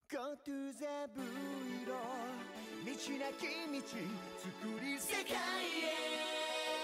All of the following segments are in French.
Go to the blue 道なき道作り世界へ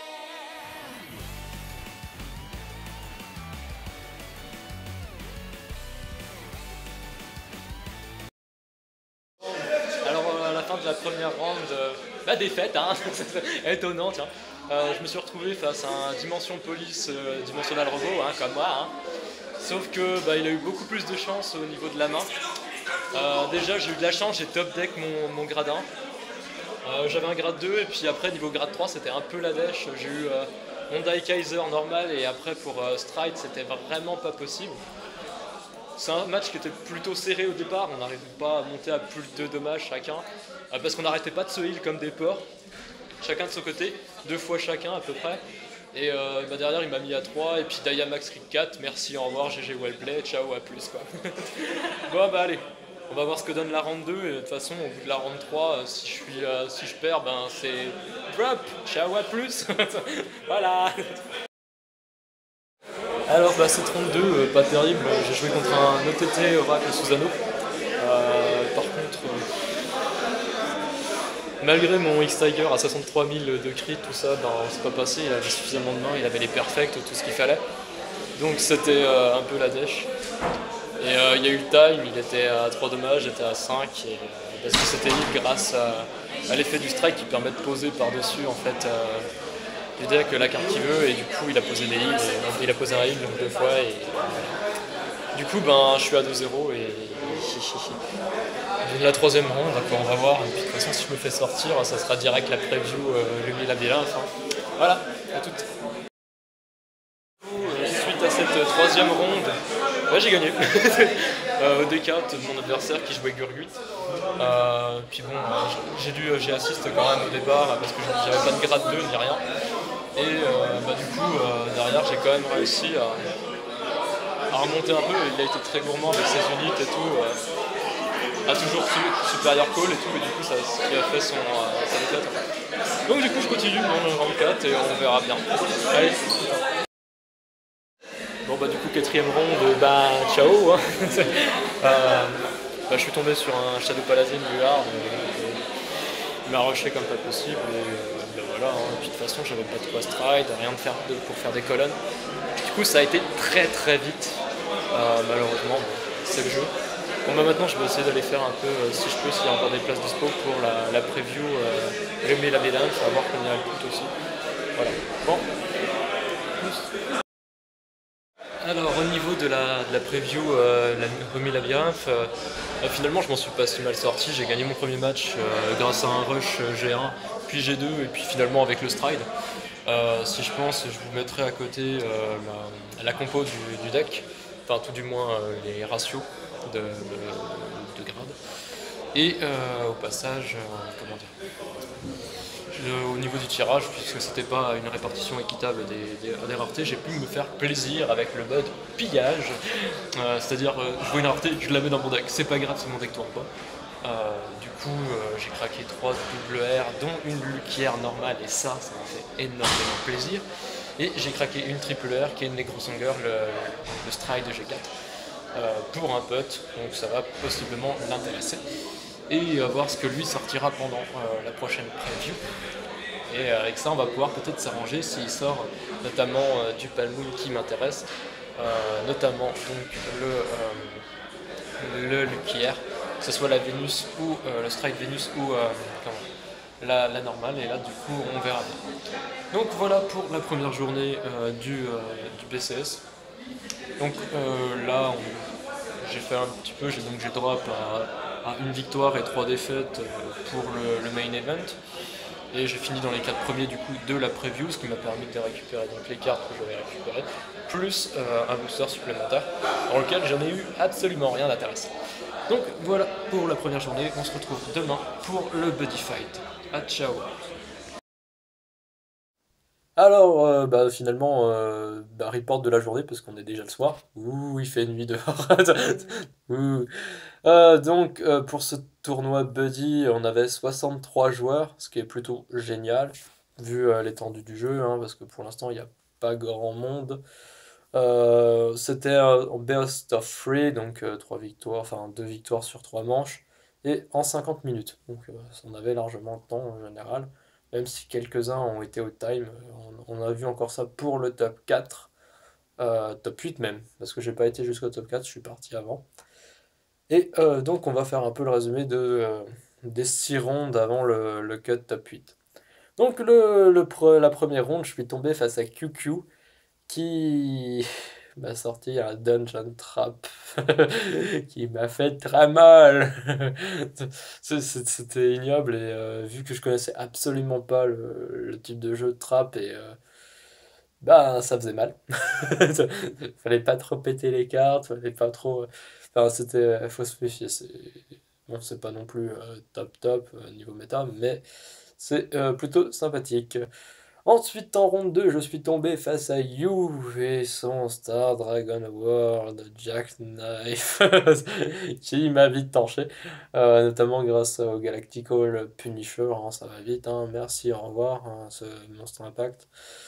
Alors à la fin de la première round, la défaite, hein, étonnante. Hein. Je me suis retrouvé face à un Dimension Police, Dimensional Robot, hein, comme moi. Hein. Sauf que il a eu beaucoup plus de chance au niveau de la main. Déjà j'ai eu de la chance, j'ai top deck mon grade 1. J'avais un grade 2 et puis après niveau grade 3 c'était un peu la dèche. J'ai eu mon Die Kaiser normal et après pour Stride c'était vraiment pas possible. C'est un match qui était plutôt serré au départ, on n'arrivait pas à monter à plus de 2 dommages chacun, parce qu'on n'arrêtait pas de se heal comme des porcs, chacun de son côté, 2 fois chacun à peu près. Et derrière il m'a mis à 3 et puis Dayamax Rick 4, merci, au revoir, GG Wellplay, ciao, à plus quoi. Bon allez, on va voir ce que donne la round 2 et de toute façon au bout de la round 3, si je perds, c'est drop, ciao, à plus. Voilà. Alors cette round 2, pas terrible, j'ai joué contre un OTT Oracle Susano. Par contre, malgré mon X-Tiger à 63 000 de crit, tout ça, c'est pas passé, il avait suffisamment de mains, il avait les perfects, tout ce qu'il fallait. Donc c'était un peu la dèche. Et il y a eu le time, il était à 3 dommages, j'étais à 5, et, parce que c'était heal grâce à l'effet du strike qui permet de poser par-dessus en fait du deck la carte qu'il veut, et du coup il a posé des heals, il a posé un heal donc 2 fois, et du coup je suis à 2-0 et la troisième round, on va voir, et puis de toute façon si je me fais sortir, ça sera direct la preview Lumière Labyrinthe. Voilà, à toutes. Suite à cette troisième ronde, j'ai gagné. Au D4 de mon adversaire qui jouait Gurgut. Puis j'ai assist quand même au départ parce que j'avais pas de grade 2 ni rien. Et du coup, derrière, j'ai quand même réussi à remonter un peu. Il a été très gourmand avec ses unités et tout. A toujours supérieur call et tout. Et du coup, c'est ce qui a fait sa défaite. Donc, du coup, je continue mon round 4 et on verra bien. Allez. Bon, du coup, quatrième ronde, ciao. Hein. Je suis tombé sur un Shadow Paladin du hard. Il m'a rushé comme pas possible. Et voilà, hein. Puis de toute façon j'avais pas de quoi stride, rien pour faire des colonnes. Du coup ça a été très très vite, malheureusement, c'est le jeu. Bon maintenant je vais essayer d'aller faire un peu, si je peux, s'il y a encore des places dispo pour la preview Rémi Labyrinthe, on va voir combien elle coûte aussi. Voilà, bon. Alors au niveau de la preview la Rémi Labyrinthe, finalement je m'en suis pas si mal sorti, j'ai gagné mon premier match grâce à un rush G1, puis G2 et puis finalement avec le stride. Si je pense, je vous mettrai à côté la compo du deck, enfin tout du moins les ratios de grade. Et au passage, comment dire, au niveau du tirage, puisque c'était pas une répartition équitable des raretés, j'ai pu me faire plaisir avec le mode pillage, c'est-à-dire je vois une rareté, je la mets dans mon deck, c'est pas grave si mon deck tourne pas. Du coup j'ai craqué 3 double R dont une Luquière normale et ça m'a fait énormément plaisir. Et j'ai craqué une triple R qui est une Necrosanger, le Stride de G4 pour un pote, donc ça va possiblement l'intéresser. Et voir ce que lui sortira pendant la prochaine preview. Et avec ça on va pouvoir peut-être s'arranger s'il sort notamment du Palmoon qui m'intéresse, notamment donc le Luquière, que ce soit la Vénus ou le Strike Vénus ou la normale, et là du coup on verra bien. Donc voilà pour la première journée du BCS. Donc là j'ai fait un petit peu, j'ai drop à une victoire et 3 défaites pour le main event. Et j'ai fini dans les 4 premiers du coup de la preview, ce qui m'a permis de récupérer donc les cartes que j'avais récupérées, plus un booster supplémentaire, dans lequel j'en ai eu absolument rien d'intéressant. Donc voilà pour la première journée, on se retrouve demain pour le Buddy Fight. A ciao. Alors, finalement, report de la journée, parce qu'on est déjà le soir. Ouh, il fait nuit dehors. Ouh. Donc, pour ce tournoi Buddy, on avait 63 joueurs, ce qui est plutôt génial, vu l'étendue du jeu, hein, parce que pour l'instant, il n'y a pas grand monde. C'était en best of 3, donc 3 victoires, enfin 2 victoires sur 3 manches, et en 50 minutes. Donc on avait largement le temps en général, même si quelques-uns ont été au time. On a vu encore ça pour le top 4, top 8 même, parce que j'ai pas été jusqu'au top 4, je suis parti avant. Et donc on va faire un peu le résumé des 6 rondes avant le cut top 8. Donc la première ronde, je suis tombé face à QQ qui m'a sorti un Dungeon Trap qui m'a fait très mal. C'était ignoble et vu que je connaissais absolument pas le type de jeu de trap et bah ça faisait mal. Fallait pas trop péter les cartes, fallait pas trop. Enfin c'était faut se méfier. Bon c'est pas non plus top top niveau méta mais c'est plutôt sympathique. Ensuite, en ronde 2, je suis tombé face à You et son Star Dragon World Jackknife, qui m'a vite torché, notamment grâce au Galactical Punisher, hein, ça va vite, hein, merci, au revoir, hein, ce Monstre Impact.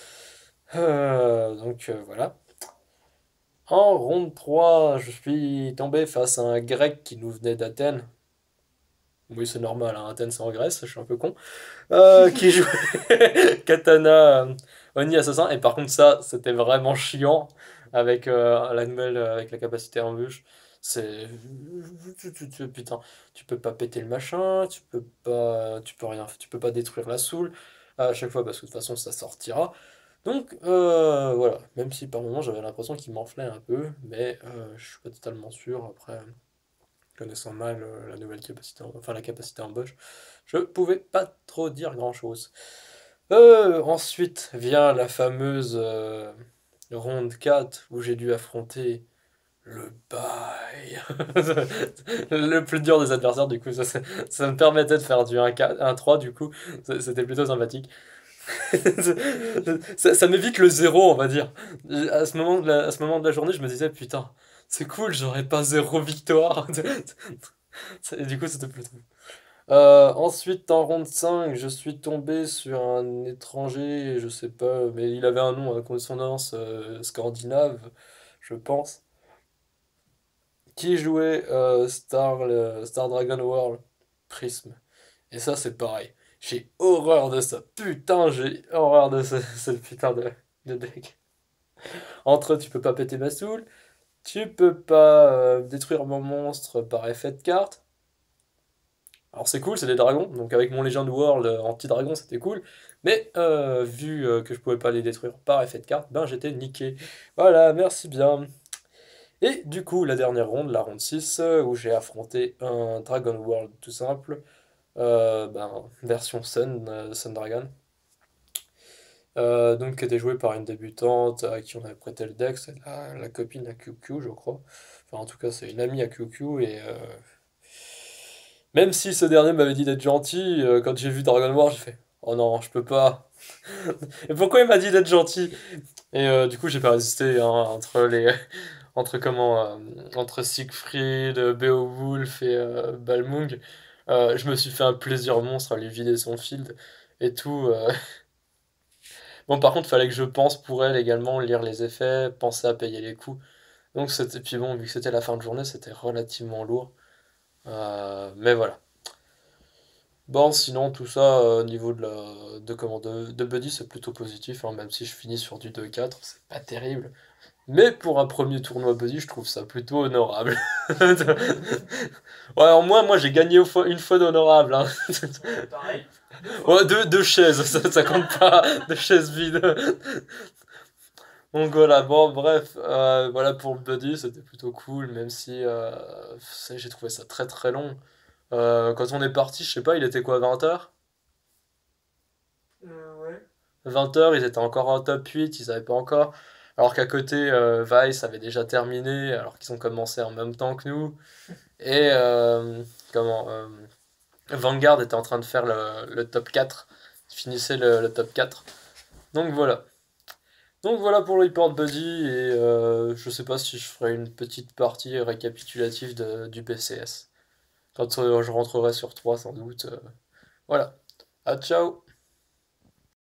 Voilà. En ronde 3, je suis tombé face à un grec qui nous venait d'Athènes. Oui, c'est normal, hein, Athènes c'est en Grèce, je suis un peu con. Qui jouait Katana Oni Assassin. Et par contre, ça, c'était vraiment chiant avec la nouvelle, avec la capacité embûche. C'est. Putain, tu peux pas péter le machin, tu peux pas. Tu peux rien. Tu peux pas détruire la soul à chaque fois parce que de toute façon, ça sortira. Donc, voilà. Même si par moments, j'avais l'impression qu'il m'enflait un peu, mais je suis pas totalement sûr. Après connaissant mal la nouvelle capacité, enfin la capacité embauche, je pouvais pas trop dire grand-chose. Ensuite vient la fameuse ronde 4 où j'ai dû affronter le bail. Le plus dur des adversaires, du coup, ça me permettait de faire du 1-3, du coup, c'était plutôt sympathique. Ça m'évite le zéro, on va dire. À ce moment de la journée, je me disais, putain, c'est cool, j'aurais pas zéro victoire. Et du coup, c'était plutôt. Ensuite, en ronde 5 je suis tombé sur un étranger, je sais pas, mais il avait un nom à consonance scandinave, je pense, qui jouait Star Dragon World Prism. Et ça, c'est pareil. J'ai horreur de ça. Putain, j'ai horreur de ce putain de deck. Entre, tu peux pas péter ma soul, tu peux pas détruire mon monstre par effet de carte. Alors c'est cool, c'est des dragons, donc avec mon Legend World anti-dragon c'était cool, mais vu que je pouvais pas les détruire par effet de carte, ben j'étais niqué. Voilà, merci bien. Et du coup, la dernière ronde, la ronde 6 où j'ai affronté un Dragon World tout simple, version Sun Dragon, donc qui était joué par une débutante à qui on avait prêté le deck, c'est la copine à QQ je crois. Enfin en tout cas c'est une amie à QQ et même si ce dernier m'avait dit d'être gentil, quand j'ai vu Dragon War, j'ai fait oh non, je peux pas. Et pourquoi il m'a dit d'être gentil? Et du coup, j'ai pas résisté hein, entre Siegfried, Beowulf et Balmung. Je me suis fait un plaisir monstre à lui vider son field et tout. Bon, par contre, fallait que je pense pour elle également, lire les effets, penser à payer les coups. Donc, c'était, puis bon, vu que c'était la fin de journée, c'était relativement lourd. Mais voilà. Bon, sinon, tout ça, au niveau de Buddy, c'est plutôt positif, hein, même si je finis sur du 2-4, c'est pas terrible. Mais pour un premier tournoi Buddy, je trouve ça plutôt honorable. Ouais, en moins, moi, j'ai gagné une fois d'honorable, hein. Pareil. Ouais, deux chaises, ça compte pas, deux chaises vides. Donc voilà, bon, bref, voilà pour le Buddy, c'était plutôt cool, même si j'ai trouvé ça très très long. Quand on est parti, je sais pas, il était quoi, 20h? Ouais. 20h, ils étaient encore en top 8, ils savaient pas encore. Alors qu'à côté, Vice avait déjà terminé, alors qu'ils ont commencé en même temps que nous. Et comment Vanguard était en train de faire le top 4. Ils finissaient le top 4. Donc voilà. Donc voilà pour le report buddy. Et je sais pas si je ferai une petite partie récapitulative du BCS. Quand je rentrerai sur 3 sans doute. Voilà. À ciao!